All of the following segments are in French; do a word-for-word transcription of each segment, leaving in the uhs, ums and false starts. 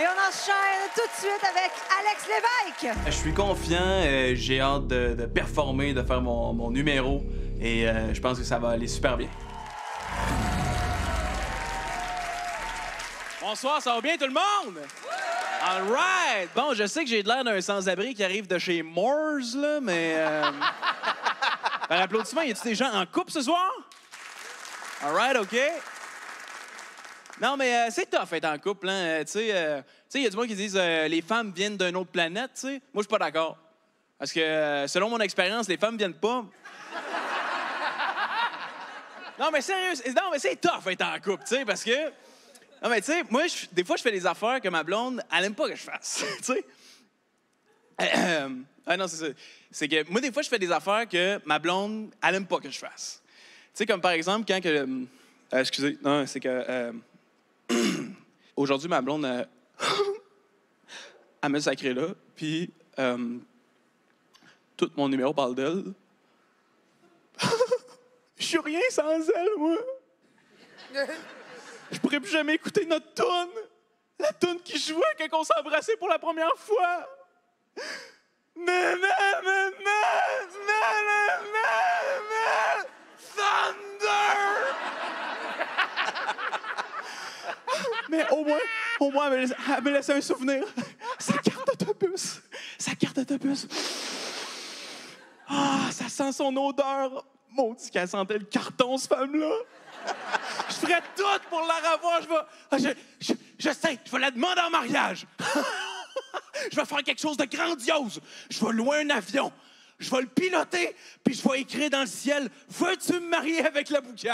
Et on enchaîne tout de suite avec Alex Lévesque. Je suis confiant, euh, j'ai hâte de, de performer, de faire mon, mon numéro et euh, je pense que ça va aller super bien. Bonsoir, ça va bien tout le monde? All right! Bon, je sais que j'ai de l'air d'un sans-abri qui arrive de chez Moores, là, mais... Euh... Par applaudissement, y a-tu des gens en couple ce soir? All right, OK. Non, mais euh, c'est tough être en couple, hein. Tu sais, euh, il y a du monde qui disent euh, les femmes viennent d'une autre planète, tu sais. Moi, je suis pas d'accord. Parce que, euh, selon mon expérience, les femmes viennent pas... Non, mais sérieux, non, mais c'est tough être en couple, tu sais, parce que... Non, mais tu sais, moi, je, des fois, je fais des affaires que ma blonde, elle aime pas que je fasse, tu sais. Euh, ah non, c'est ça. C'est que moi, des fois, je fais des affaires que ma blonde, elle aime pas que je fasse. Tu sais, comme par exemple, quand que... Euh, excusez, non, c'est que... Euh, aujourd'hui, ma blonde, euh, elle me sacré là, puis euh, tout mon numéro parle d'elle. Je suis rien sans elle, moi. Je pourrais plus jamais écouter notre toune. La toune qui jouait quand on s'est embrassé pour la première fois. Na, na, na, na, na, na, na, Thunder! Mais au moins, au moins, elle me laissait un souvenir. Sa carte d'autobus. Sa carte d'autobus. Ah, ça sent son odeur. Maudit qu'elle sentait le carton, cette femme-là. Je ferais tout pour la revoir. Je vais... Ah, je, je, je sais, je vais la demander en mariage. Je vais faire quelque chose de grandiose. Je vais louer un avion. Je vais le piloter, puis je vais écrire dans le ciel « Veux-tu me marier avec la boucane? »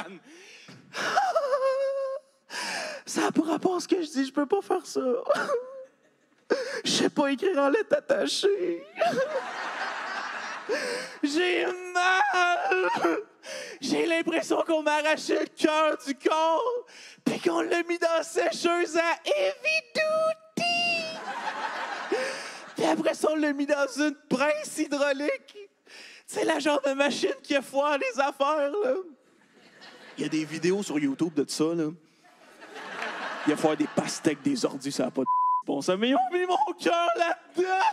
Ça n'a pas rapport à ce que je dis. Je peux pas faire ça. Je sais pas écrire en lettres attachées. J'ai mal. J'ai l'impression qu'on m'a arraché le cœur du corps puis qu'on l'a mis dans la sécheuse à Evidouti. Puis après ça, on l'a mis dans une presse hydraulique. C'est la genre de machine qui a foire les affaires, là. Il y a des vidéos sur YouTube de ça, là. Il y a foire des pastèques, des ordis, ça n'a pas de bon sens. Mais ils ont mis mon cœur là-dedans!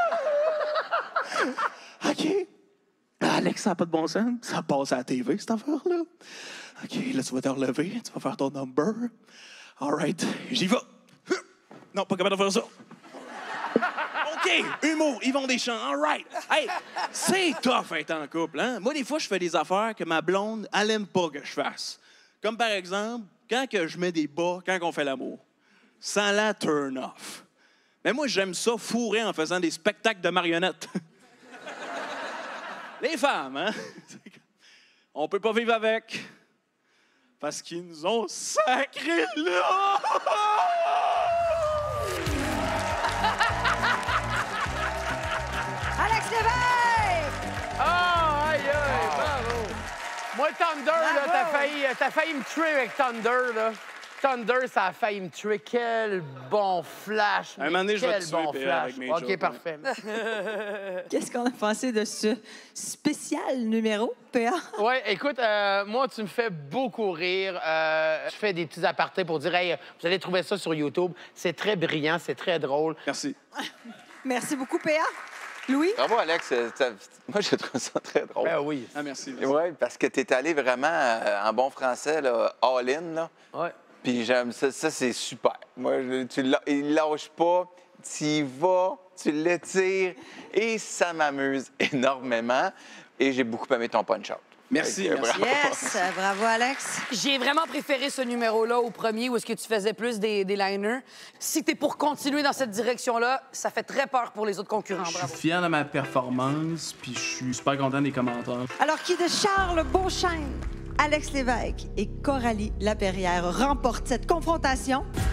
OK. Alex, ça n'a pas de bon sens. Ça passe à la T V, cette affaire-là. OK, là, tu vas te relever. Tu vas faire ton number. All right, j'y vais. Non, pas capable de faire ça. OK, humour, Yvon Deschamps. All right. Hey, c'est tough être en couple, hein? Moi, des fois, je fais des affaires que ma blonde, elle aime pas que je fasse. Comme, par exemple, quand que je mets des bas quand on fait l'amour. Sans la turn off. Mais moi, j'aime ça fourrer en faisant des spectacles de marionnettes. Les femmes, hein? On peut pas vivre avec. Parce qu'ils nous ont sacrés là! Alex Lévesque! Ah, aïe, aïe, bravo! Moi, Thunder, là, t'as failli, t'as failli me tuer avec Thunder, là. Thunder, ça a failli me tuer. Quel bon flash! Un moment donné, je vais te tuer, bon puis, flash. avec mes OK, jokes, parfait. Qu'est-ce qu'on a pensé de ce spécial numéro, P A? Oui, écoute, euh, moi, tu me fais beaucoup rire. Euh, je fais des petits apartés pour dire, hey, vous allez trouver ça sur YouTube. C'est très brillant, c'est très drôle. Merci. Merci beaucoup, P A. Louis? Bravo, Alex. Moi, je trouve ça très drôle. Ben oui. Ah, merci. merci. Oui, parce que tu es allé vraiment, euh, en bon français, là, all-in. Là. Ouais. Puis j'aime ça. Ça, c'est super. Moi, je- tu la- il lâche pas. Tu y vas, tu l'étires. Et ça m'amuse énormément. Et j'ai beaucoup aimé ton punch-out. Merci, Fait que, merci. bravo. Yes! Bravo, Alex. J'ai vraiment préféré ce numéro-là au premier où est-ce que tu faisais plus des, des liners. Si t'es pour continuer dans cette direction-là, ça fait très peur pour les autres concurrents. Je Bravo. suis fier de ma performance, puis je suis super content des commentaires. Alors, qui de Charles Beauchesne, Alex Lévesque et Coralie Laperrière remportent cette confrontation?